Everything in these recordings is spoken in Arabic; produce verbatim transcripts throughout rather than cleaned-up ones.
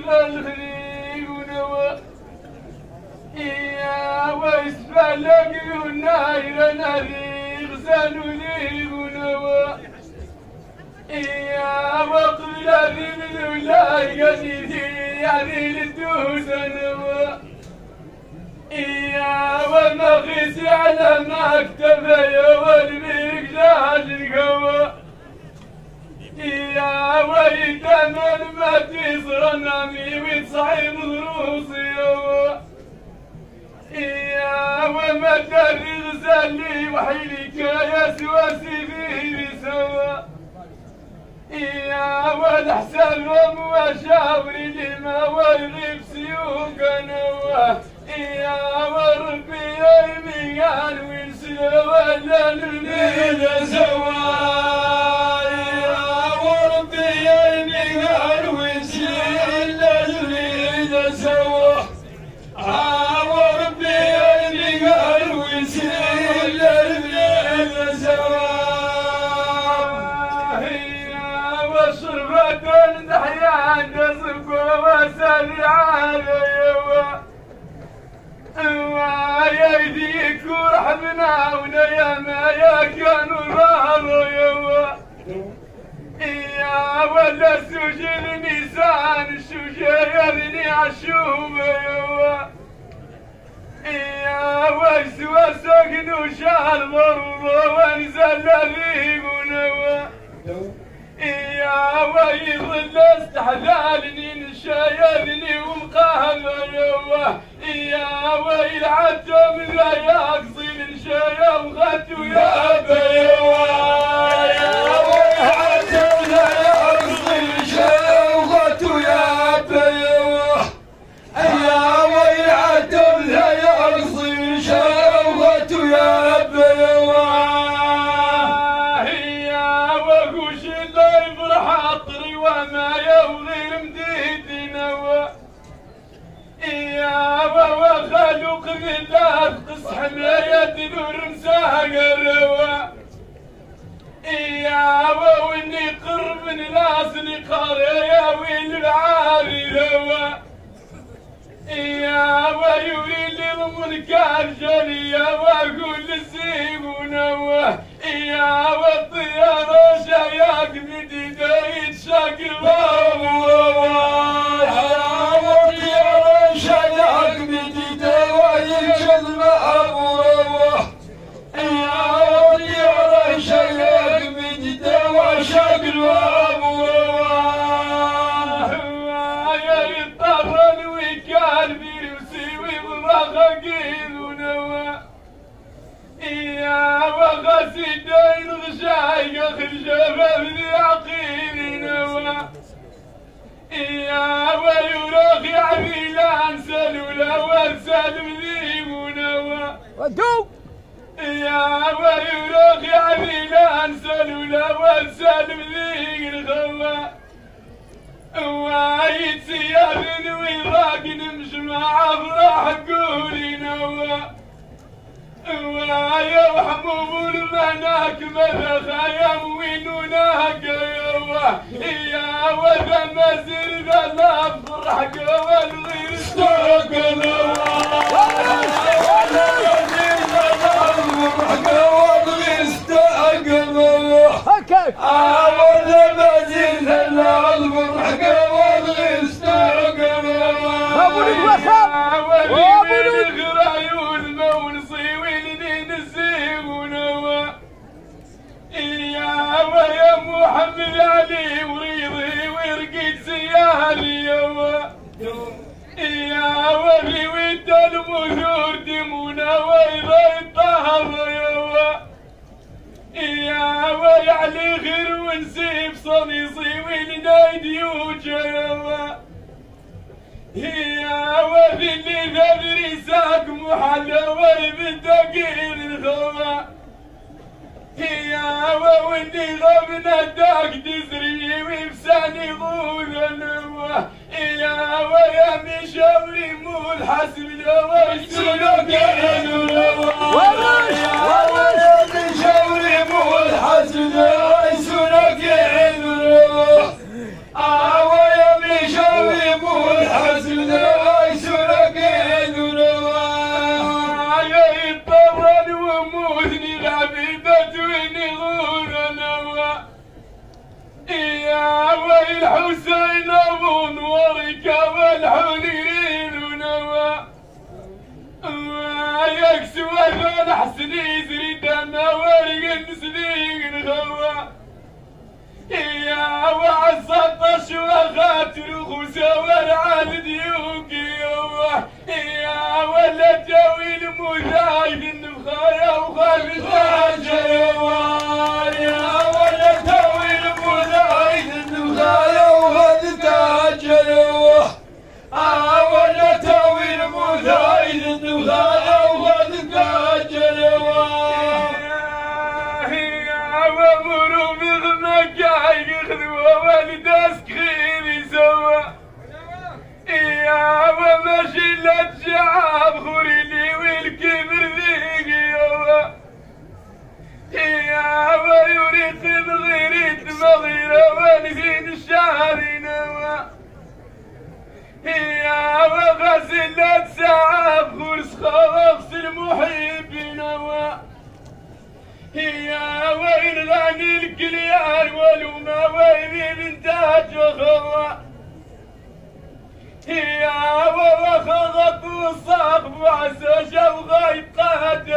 الخليل ونوى يا واسفل لقينا لنا ذي غزال وليل ونوى يا وقبل ذي الولاي قديدي يعني للدوس نوى يا والمغيس على مكتبي والمقداد القوى يا ويل من ما تصر نامي وتصعب ضروسي يا وما تدري غزالي وحيلك يا سواسي فيه سوا يا والحسن ومشاوري لما والغيب سيوق نواه يا وربي يا الميان وينسى ولا الليل سوا ويديك ورحمنا ونياما يا كانوا راضوا يوا يا ولا سجل نيسان الشجايرني عالشوم يوا يا ويس وسقن وشهر ضربه وانزل لي ونوا يا ويظل استحلالني نشايرني ومقهر يوا يا ويل عتم لا يقصي من شيء وغت ويا بيوا يا ويل عتم لا يقصي من شيء وغت ويا بيوا يا ويل عتم لا يقصي من شيء وغت ويا بيوا يا وقوش لا يفرح عطري وما يوغي مديد نوا يا بابا خلوق بالله قص حماية نور مساقر يا بابا واني قرب من الاصل قارية وين العالي لوا يا بابا يويل ضمن كارجلية واقول السيب ونواه يا بابا الطيارة شاياك مديدة يتشاك البابا شايعك بديده وينشد أبو روح يا ولي على شايعك بديده وشاكل أبو روح يا يضطر الوكال بيوسي ويضرخ قيد ونوى يا وغسيدين غشاي خرجة بذي عقيل نوى يا ويروخ عبيلان سلولا وارسل ذي ونوى ودو يا ويروخ عبيلان سلولا وارسل ذي الغوا وايد سياب ويراق نمشي مع افراح قولي نوى ويا وحبوب المناك مذخ يا وينوناك يوا يا وذا مزير ذا لا فرح والغير استوق محمد علي وريضي ورقد سيالي يوا يا ولي ود المثور دمونا وإذا الطهر يوا يا ولي علي خير ونسيب صنيصي ولنايد يوجا يوا يا ولي اللي ذبري ساق محلى ويبدقير الخوا يا وودي غبنا داك دزري وبساني غول النوى يا ويا مشاوري مو الحسب ويسولك النوى يا ويا مشاوري مو الحسب ويسولك النوى ويا مشاوري مو يا ويل حسين ابو نورك والحنين ونوى يكسو الحسن يزري دمه ورق سنين غوى يا وعصطش وخاطر خوسه ورعال ديوكي يا ولد جويل مجاهد النفخايا وخالد الجيوة يا ولد جويل مجاهد النفخايا وخالد الجيوة آه ولد جويل مجاهد النفخايا وخالد الجيوة يا ومرو بغنك يخذوا والد اسكخيني سوا يا وماشي لا تشعب خوري لي والكبر ذيك يوا يا ويريد مغيري مغيرة والدين الشهر نوا يا وغسل لا تشعب خور سخا اغسل محب نوا يا وين غني الكليار ولوما وين انتاج خوا يا وخضت والصاحب وعسى شوغا يطهد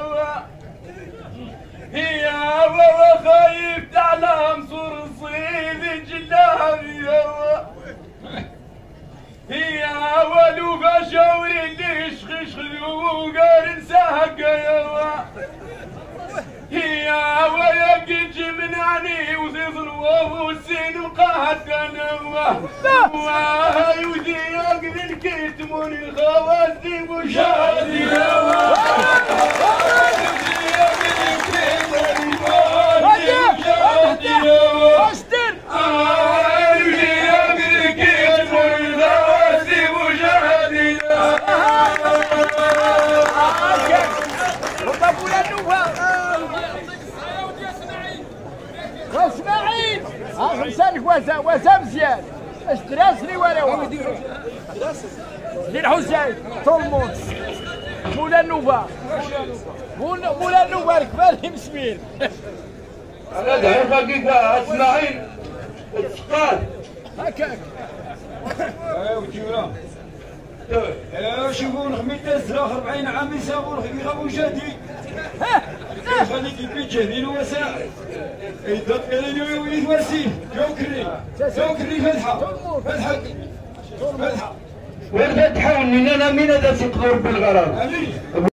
يا وخايف تعلم صور الصيد جلاب يا ولوغا شاوري اللي يشخش وقارن ساق يا ويقج منعني وزيزن ووسين وقهدنا وهاي ودي يقضي الكتمون الخوازي وشادي اسماعيل ها خمسانك وزا وزا مزيان اش دراسني ولا والو دير حسين طولمون مولا النوبه مولا النوبه ركبالي مسمير انا داير حقيقه اسماعيل الثقال هكاك ايوا وديونا ايوا شوفوا نخميت الزراخ أربعين عام يساووا يغابوا جدي خليك البيت جاهلين وسائل إذا قالوا يويد وسيل جوكري جوكري فتحة فتحة فتحة والفتحة من أنا من هذا سيقدر بالغرام